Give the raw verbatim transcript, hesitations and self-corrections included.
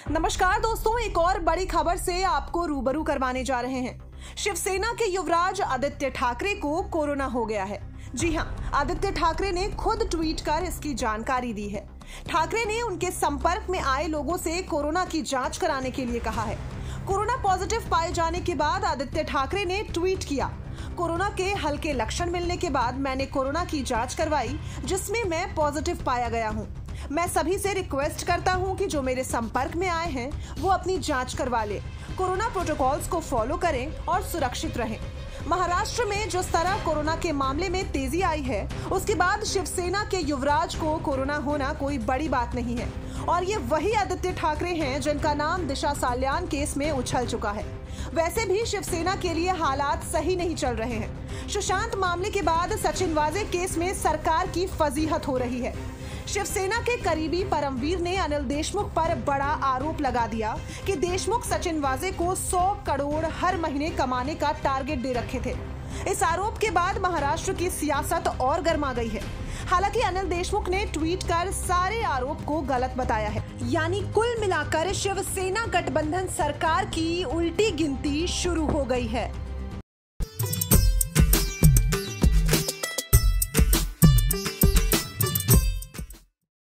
नमस्कार दोस्तों, एक और बड़ी खबर से आपको रूबरू करवाने जा रहे हैं। शिवसेना के युवराज आदित्य ठाकरे को कोरोना हो गया है। जी हां, आदित्य ठाकरे ने खुद ट्वीट कर इसकी जानकारी दी है। ठाकरे ने उनके संपर्क में आए लोगों से कोरोना की जांच कराने के लिए कहा है। कोरोना पॉजिटिव पाए जाने के बाद आदित्य ठाकरे ने ट्वीट किया, कोरोना के हल्के लक्षण मिलने के बाद मैंने कोरोना की जांच करवाई, जिसमें मैं पॉजिटिव पाया गया हूं। मैं सभी से रिक्वेस्ट करता हूं कि जो मेरे संपर्क में आए हैं वो अपनी जांच करवा ले, कोरोना प्रोटोकॉल्स को फॉलो करें और सुरक्षित रहें। महाराष्ट्र में जिस तरह कोरोना के मामले में तेजी आई है, उसके बाद शिवसेना के युवराज को कोरोना होना कोई बड़ी बात नहीं है और ये वही आदित्य ठाकरे हैं जिनका नाम दिशा साल्यान केस में उछल चुका है। वैसे भी शिवसेना के लिए हालात सही नहीं चल रहे हैं। सुशांत मामले के बाद सचिन वाजे केस में सरकार की फजीहत हो रही है। शिवसेना के करीबी परमवीर ने अनिल देशमुख पर बड़ा आरोप लगा दिया कि देशमुख सचिन वाजे को सौ करोड़ हर महीने कमाने का टारगेट दे रखे थे। इस आरोप के बाद महाराष्ट्र की सियासत और गर्मा गई है। हालांकि अनिल देशमुख ने ट्वीट कर सारे आरोप को गलत बताया है। यानी कुल मिलाकर शिवसेना गठबंधन सरकार की उल्टी गिनती शुरू हो गई है।